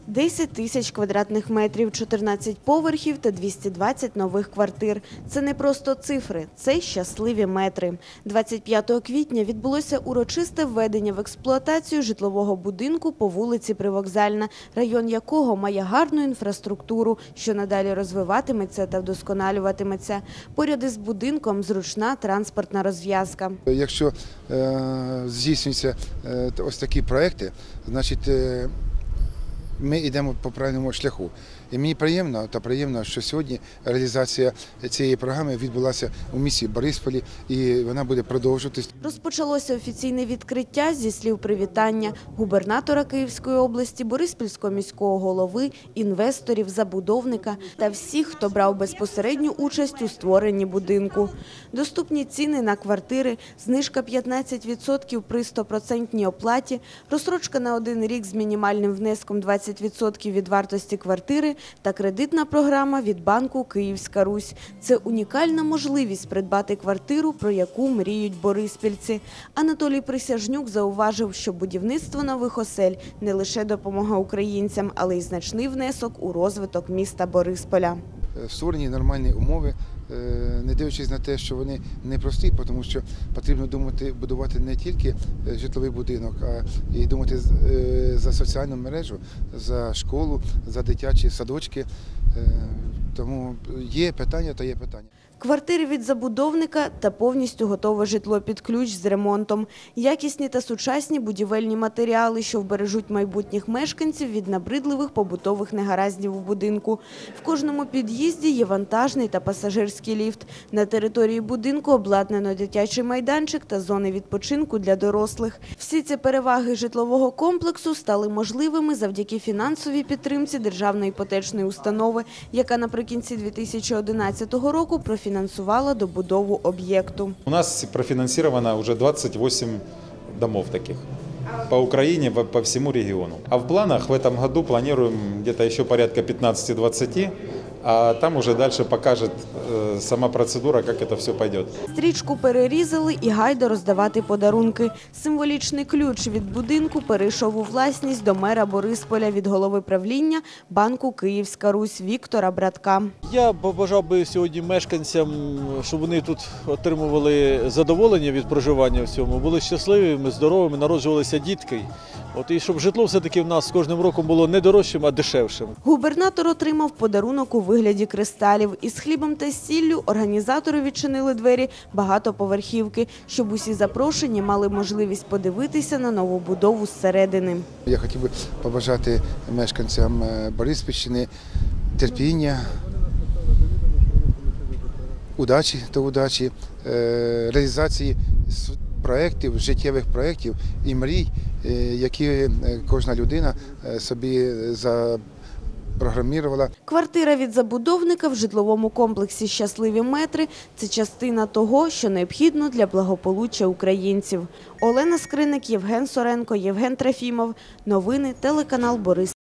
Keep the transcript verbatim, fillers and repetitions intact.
десять тисяч квадратних метрів, чотирнадцять поверхів та двісті двадцять нових квартир. Це не просто цифри, це щасливі метри. двадцять п'ятого квітня відбулося урочисте введення в експлуатацію житлового будинку по вулиці Привокзальна, район якого має гарну інфраструктуру, що надалі розвиватиметься та вдосконалюватиметься. Поряд із будинком зручна транспортна розв'язка. Якщо е, здійснюються е, ось такі проекти, значить е, ми йдемо по правильному шляху. І мені приємно, та приємно, що сьогодні реалізація цієї програми відбулася у місті Борисполі і вона буде продовжуватись. Розпочалося офіційне відкриття зі слів привітання губернатора Київської області, Бориспільського міського голови, інвесторів, забудовника та всіх, хто брав безпосередню участь у створенні будинку. Доступні ціни на квартири, знижка п'ятнадцять відсотків при сто відсотків оплаті, розстрочка на один рік з мінімальним внеском двадцять відсотків від вартості квартири та кредитна програма від банку «Київська Русь». Це унікальна можливість придбати квартиру, про яку мріють бориспільці. Анатолій Присяжнюк зауважив, що будівництво нових осель – не лише допомога українцям, але й значний внесок у розвиток міста Борисполя. Створені нормальні умови, не дивлячись на те, що вони непрості, тому що потрібно думати, будувати не тільки житловий будинок, а і думати за соціальну мережу, за школу, за дитячі садочки. Тому є питання, то є питання. Квартири від забудовника та повністю готове житло під ключ з ремонтом. Якісні та сучасні будівельні матеріали, що вбережуть майбутніх мешканців від набридливих побутових негараздів у будинку. В кожному під'їзді є вантажний та пасажирський ліфт. На території будинку обладнано дитячий майданчик та зони відпочинку для дорослих. Всі ці переваги житлового комплексу стали можливими завдяки фінансовій підтримці Державної іпотечної установи, яка наприкінці дві тисячі одинадцятого року профінансувала финансовала добудову объекту. У нас профинансировано уже двадцать восемь домов таких по Украине, по всему региону. А в планах в этом году планируем где-то еще порядка пятнадцати-двадцати, а там уже дальше покажет сама процедура, как это все пойдет. Стрічку перерізали і гайда роздавати подарунки. Символічний ключ від будинку перейшов у власність до мера Борисполя від голови правління банку «Київська Русь» Віктора Братка. Я побажав би сьогодні мешканцям, щоб вони тут отримували задоволення від проживання в цьому, були щасливими, здоровими, народжувалися дітки. От, і щоб житло все-таки в нас з кожним роком було не дорожчим, а дешевшим. Губернатор отримав подарунок у вигляді кристалів. Із хлібом та сіллю організатори відчинили двері багатоповерхівки, щоб усі запрошені мали можливість подивитися на нову будову зсередини. Я хотів би побажати мешканцям Бориспільщини терпіння, удачі та удачі, реалізації проєктів, життєвих проєктів і мрій, які кожна людина собі запрограмувала. Квартира від забудовника в житловому комплексі «Щасливі метри» – це частина того, що необхідно для благополуччя українців. Олена Скриник, Євген Соренко, Євген Трофімов. Новини телеканал Борис.